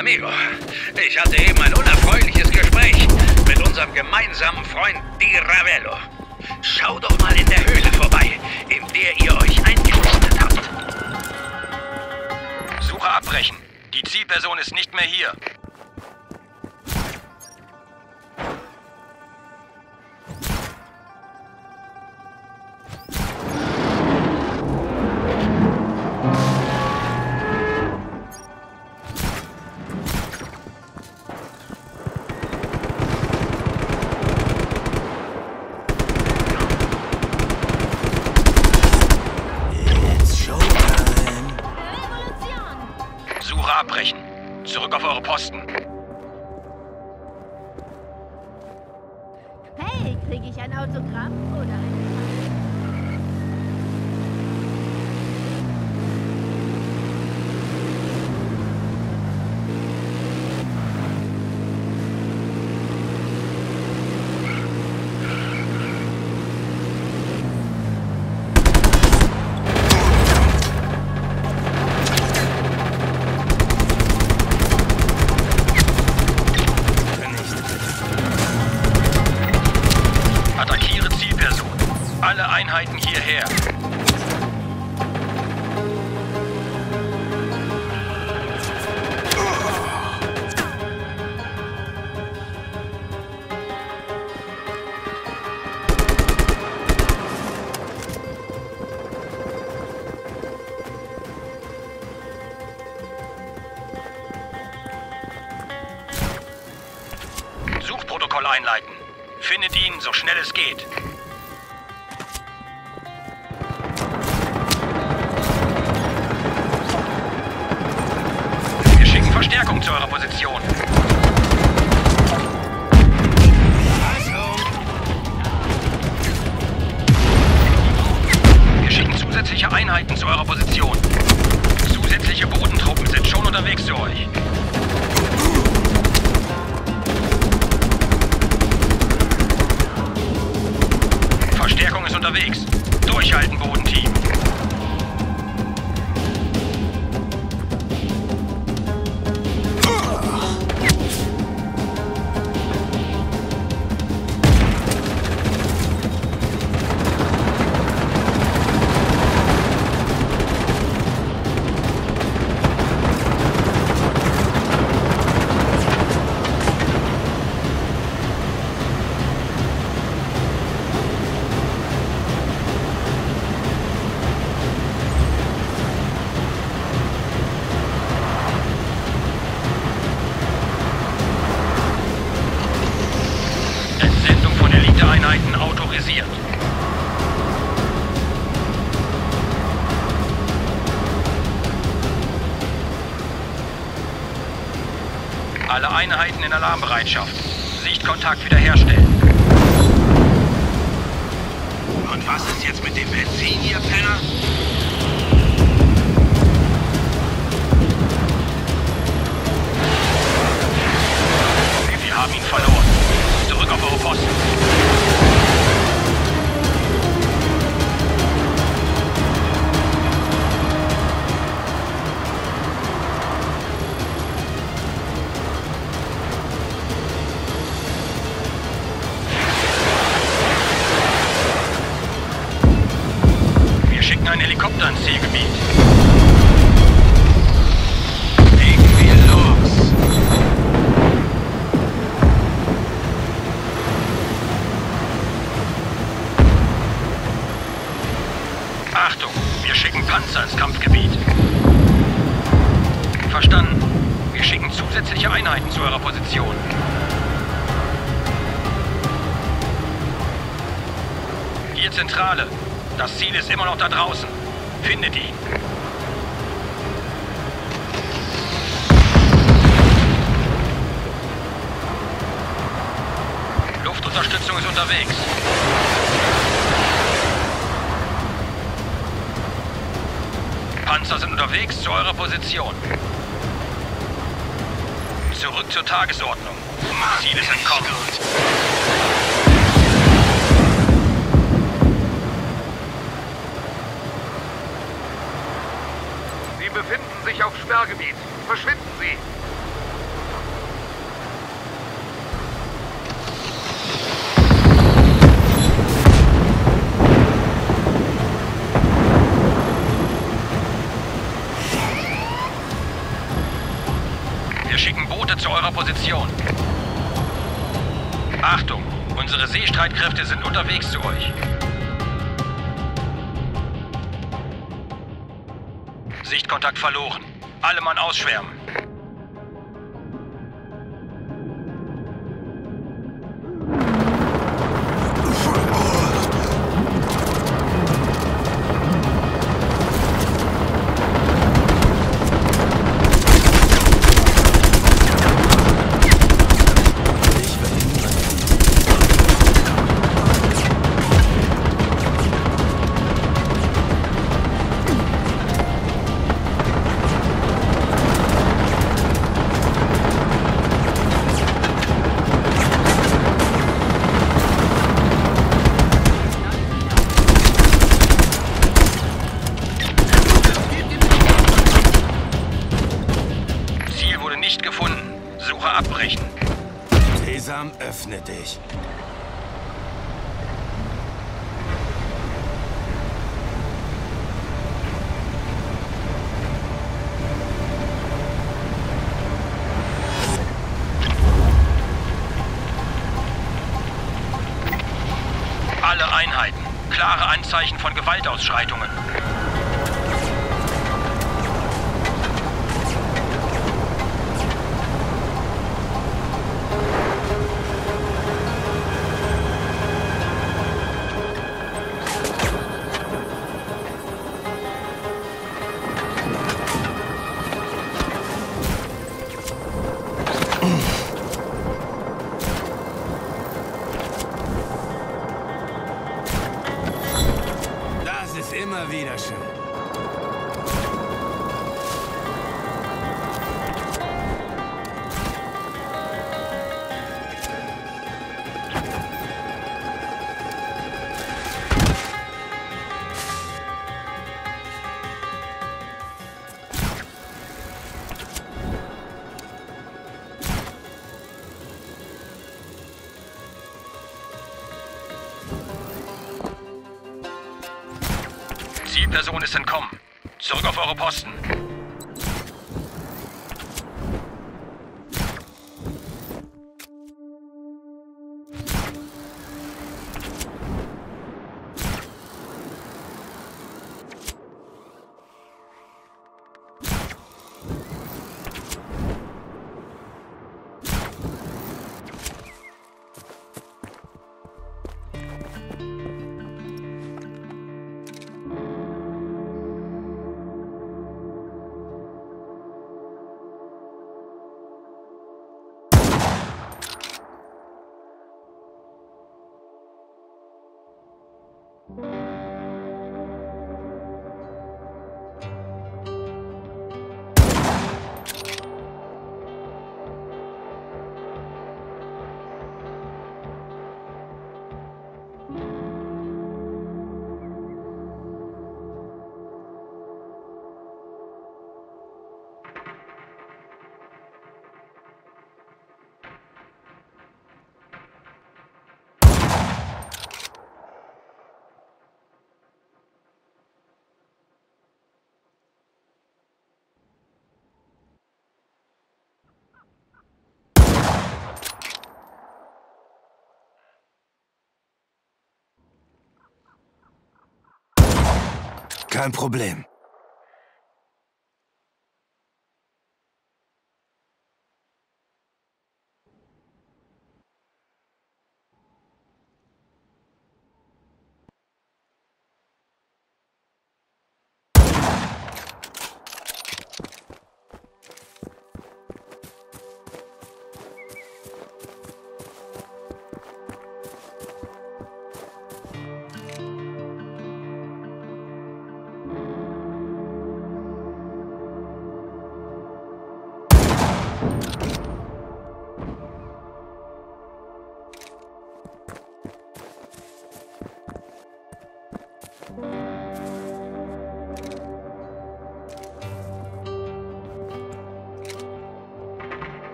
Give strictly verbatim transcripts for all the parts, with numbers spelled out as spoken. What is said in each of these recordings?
Amigo, ich hatte eben ein unerfreuliches Gespräch mit unserem gemeinsamen Freund Di Ravello. Schau doch mal in der Höhle vorbei, in der ihr euch eingenistet habt. Suche abbrechen. Die Zielperson ist nicht mehr hier. Suche abbrechen. Zurück auf eure Posten. Hey, kriege ich ein Autogramm oder ein... Attackiere Zielperson. Alle Einheiten hierher. Suchprotokoll einleiten. Findet ihn, so schnell es geht. Wir schicken Verstärkung zu eurer Position. Wir schicken zusätzliche Einheiten zu eurer Position. Zusätzliche Bodentruppen sind schon unterwegs zu euch. Verstärkung ist unterwegs. Durchhalten, Bodenteam. Entsendung von Eliteeinheiten autorisiert. Alle Einheiten in Alarmbereitschaft. Sichtkontakt wiederherstellen. Und was ist jetzt mit dem Benzin, ihr Penner? Wir haben ihn verloren. Zurück auf eure Posten. Wir schicken einen Helikopter ins Zielgebiet. Legen wir los! Achtung, wir schicken Panzer ins Kampfgebiet. Verstanden. Wir schicken zusätzliche Einheiten zu eurer Position. Hier Zentrale. Das Ziel ist immer noch da draußen. Findet ihn. Luftunterstützung ist unterwegs. Panzer sind unterwegs zu eurer Position. Zurück zur Tagesordnung. Ziel ist entkommen. Sie befinden sich auf Sperrgebiet. Verschwinden Sie! Position. Achtung, unsere Seestreitkräfte sind unterwegs zu euch. Sichtkontakt verloren. Alle Mann ausschwärmen. Nicht gefunden. Suche abbrechen. Sesam, öffne dich. Alle Einheiten. Klare Anzeichen von Gewaltausschreitungen. Immer wieder schön. Zielperson ist entkommen. Zurück auf eure Posten. Kein Problem.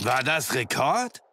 War das Rekord?